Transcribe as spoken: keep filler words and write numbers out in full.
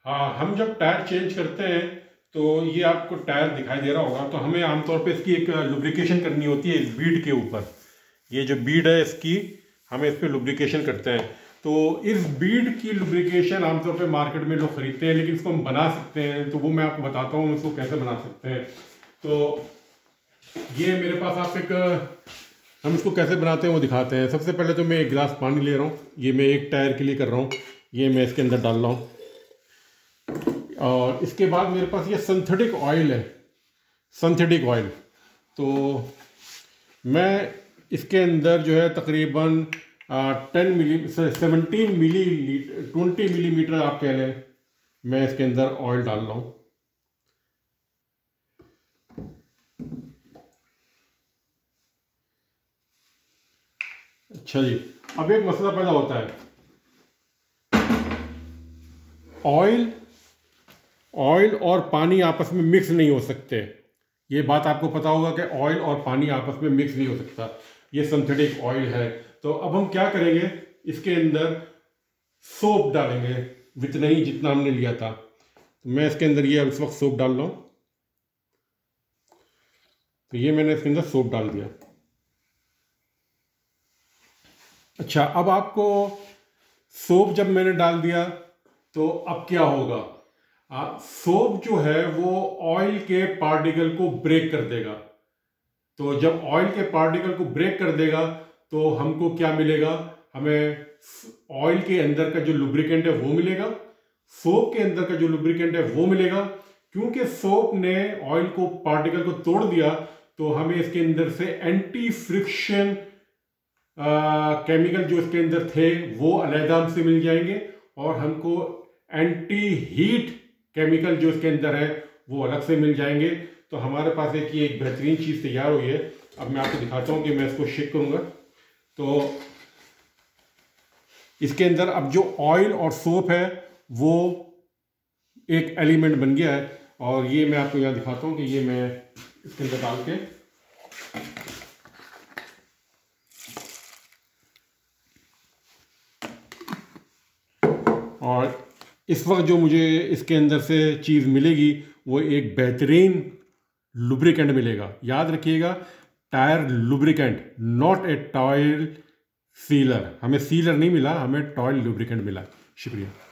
हाँ, हम जब टायर चेंज करते हैं तो ये आपको टायर दिखाई दे रहा होगा, तो हमें आमतौर पे इसकी एक लुब्रिकेशन करनी होती है इस बीड के ऊपर। ये जो बीड है इसकी हमें इस पर लुब्रिकेशन करते हैं। तो इस बीड की लुब्रिकेशन आमतौर पे मार्केट में लोग खरीदते हैं, लेकिन इसको हम बना सकते हैं, तो वो मैं आपको बताता हूँ इसको कैसे बना सकते हैं। तो ये मेरे पास आप एक हम इसको कैसे बनाते हैं वो दिखाते हैं। सबसे पहले तो मैं एक गिलास पानी ले रहा हूँ, ये मैं एक टायर के लिए कर रहा हूँ, ये मैं इसके अंदर डाल रहा हूँ। और इसके बाद मेरे पास ये सिंथेटिक ऑयल है, सिंथेटिक ऑयल। तो मैं इसके अंदर जो है तकरीबन ten mil seventeen mil twenty millimetre आप कह लें, मैं इसके अंदर ऑयल डाल रहा हूँ। अच्छा जी, अब एक मसला पैदा होता है, ऑयल ऑयल और पानी आपस में मिक्स नहीं हो सकते। ये बात आपको पता होगा कि ऑयल और पानी आपस में मिक्स नहीं हो सकता। ये सिंथेटिक ऑयल है। तो अब हम क्या करेंगे, इसके अंदर सोप डालेंगे, जितना ही जितना हमने लिया था। तो मैं इसके अंदर ये अब इस वक्त सोप डाल रहा हूँ। तो ये मैंने इसके अंदर सोप डाल दिया। अच्छा, अब आपको सोप जब मैंने डाल दिया तो अब क्या होगा, सोप जो है वो ऑयल के पार्टिकल को ब्रेक कर देगा। तो जब ऑयल के पार्टिकल को ब्रेक कर देगा तो हमको क्या मिलेगा, हमें ऑयल के अंदर का जो लुब्रिकेंट है वो मिलेगा, सोप के अंदर का जो लुब्रिकेंट है वो मिलेगा। क्योंकि सोप ने ऑयल को पार्टिकल को तोड़ दिया तो हमें इसके अंदर से एंटी फ्रिक्शन केमिकल जो इसके अंदर थे वो अलहदा से मिल जाएंगे, और हमको एंटी हीट केमिकल जो इसके अंदर है वो अलग से मिल जाएंगे। तो हमारे पास एक ये एक बेहतरीन चीज़ तैयार हुई है। अब मैं आपको दिखाता हूँ कि मैं इसको शेक करूँगा। तो इसके अंदर अब जो ऑयल और सोप है वो एक एलिमेंट बन गया है, और ये मैं आपको यहाँ दिखाता हूँ कि ये मैं इसके अंदर डाल के और इस वक्त जो मुझे इसके अंदर से चीज़ मिलेगी वो एक बेहतरीन लुब्रिकेंट मिलेगा। याद रखिएगा, tyre lubricant, not a tyre sealer. हमें सीलर नहीं मिला, हमें टॉयल लुब्रिकेंट मिला। शुक्रिया।